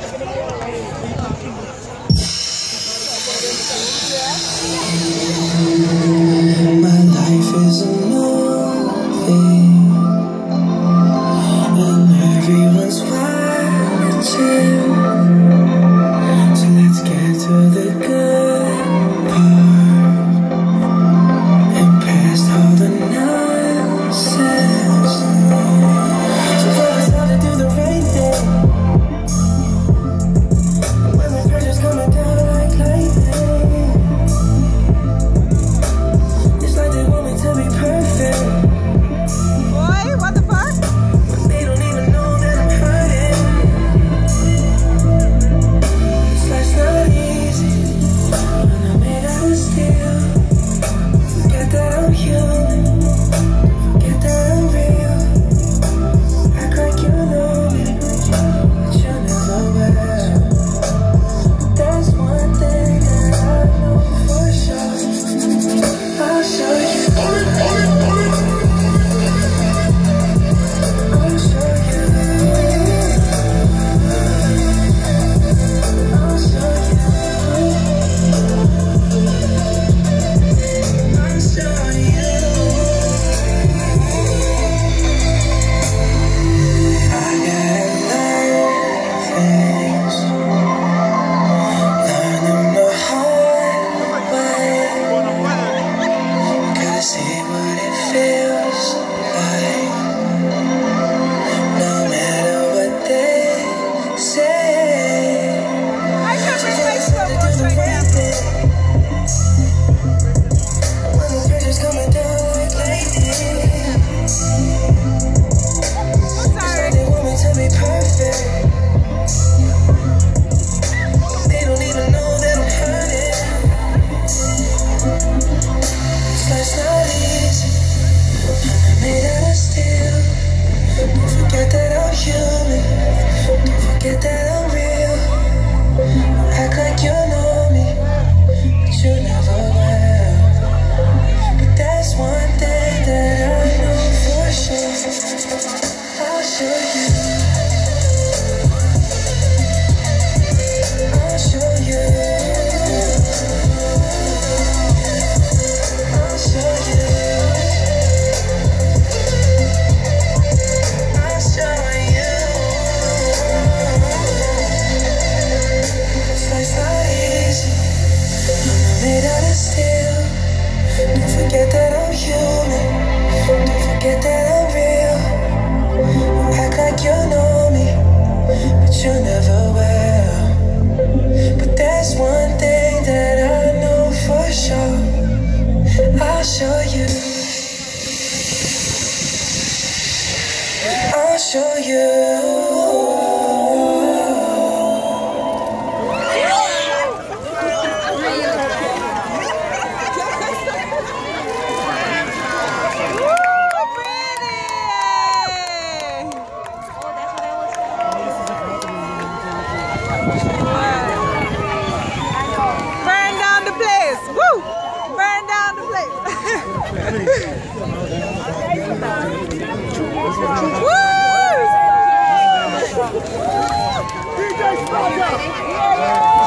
My life is a movie, and everyone's watching. So let's get to the good part and past all the nonsense. So it's hard to do the right thing when the pressure's coming down like lightning. It's like they want me to be perfect. Boy, what the fuck? They don't even know that I'm hurting. It's not easy when I'm made out of steel. Forget that I'm human, forget that I'm real. Act like you know me, but you never will. There's one thing that I know for sure. I'll show you. I'll show you. I'll show you. I'll show you. I gotta learn things, learn them the hard way. Gotta see what it feels like, no matter what they say. I can't read my snowboards right now. When the pressure's coming down like lightning, I'm sorry. they want me to be perfect. They don't even know that I'm hurting. It's not easy. I'm made out of steel. Don't forget that I'm human. Don't forget that I'm real. Act like you know me, but you never will. But that's one thing that I know for sure. I'll show you. I'll show you. I'll show you. I'll show you. It's not easy. I'm made out of steel. Don't forget that I'm human. Don't forget that I'm real. Act like you know me, but you never will. But there's one thing that I know for sure. I'll show you. I'll show you. Burn down the place. Woo! Burn down the place. Woo!